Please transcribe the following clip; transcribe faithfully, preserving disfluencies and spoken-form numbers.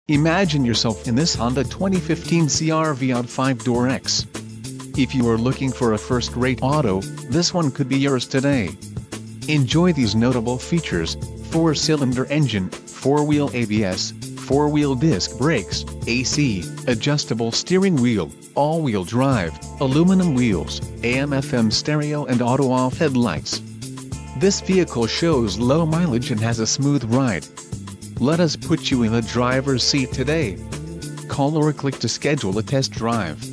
Imagine yourself in this Honda twenty fifteen C R V A W D five door X. If you are looking for a first-rate auto, this one could be yours today. Enjoy these notable features: four-cylinder engine, four-wheel A B S, four-wheel disc brakes, A C, adjustable steering wheel, all-wheel drive, aluminum wheels, A M F M stereo and auto-off headlights. This vehicle shows low mileage and has a smooth ride. Let us put you in the driver's seat today. Call or click to schedule a test drive.